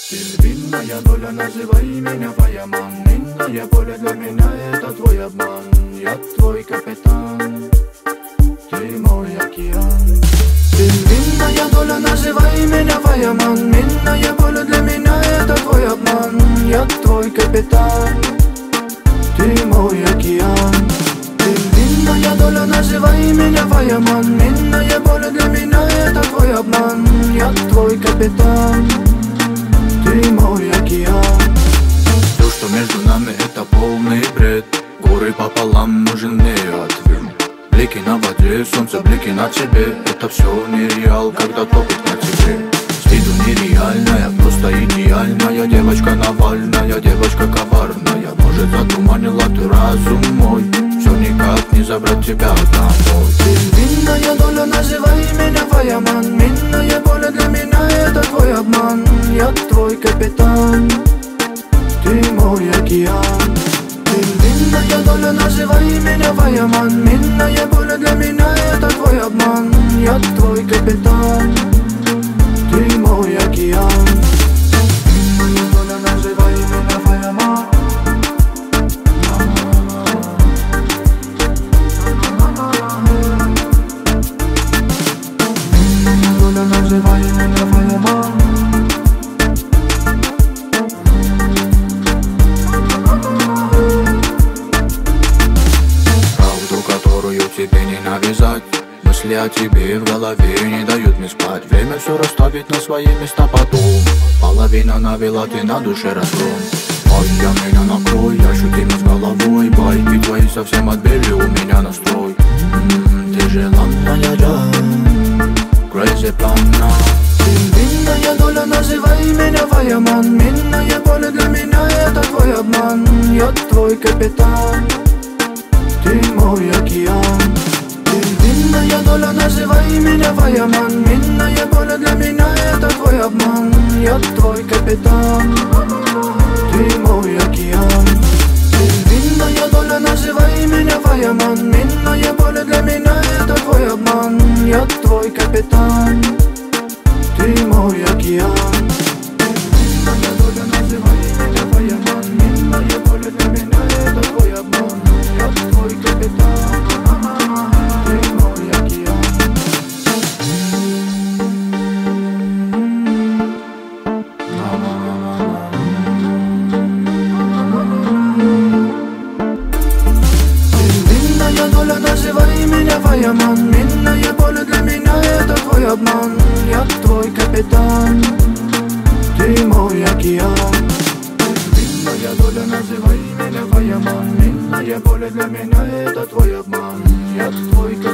Ты львиная доля, называй меня Фаяман. Минное поле для меня это твой обман. Я твой капитан, ты мой океан. Ты львиная доля, называй меня Фаяман. Минное поле для меня это твой обман. Я твой капитан, ты мой океан. Ты львиная доля, называй меня Фаяман. Минное поле для меня это твой обман. Я твой капитан, ты мой океан. Все, что между нами, это полный бред. Горы пополам, нужен мне ответ. Блики на воде, солнце, блики на тебе. Это все нереал, когда топит на тебе. С виду нереальная, просто идеальная. Девочка Навальная, девочка коварная. Может, затуманила ты разум мой. Все никак не забрать тебя домой. Ты львиная доля, называй меня Фаяман. Минное поле для меня это твой обман. Я твой капитан, ты мой океан. Ты львиная доля, называй меня Фаяман. Минное поле для меня это твой обман. Я твой капитан, ты мой океан. Минное доля, называй меня Фаяман. Называй меня Фаяман. Правду, которую тебе не навязать. Мысли о тебе в голове не дают мне спать. Время все расставить на свои места потом. Половина навела, ты на душе разгром. Ой, я меня накрой, ощутимо с головой. Байки твои совсем отбили у меня настрой. Ты желанная, да, crazy плана. Ты львиная доля, называй меня Фаяман. Минное поле для меня это твой обман. Я твой капитан, ты мой океан. Ты львиная доля, называй меня Фаяман. Минное поле для меня это твой обман. Я твой капитан, ты мой океан. Ты львиная доля, называй меня Фаяман. Минное поле для меня это твой обман. Я твой капитан, ты мой океан. Минное доля, называй меня Фаяман. Минное поле для меня это твой обман. Я твой капитан, ты мой океан. Минное доля, называй меня Фаяман. Минное поле для меня это твой обман. Я твой капитан, ты мой океан. Минная доля, называй меня Фаяман. Минное поле для меня это твой обман. Я твой капитан.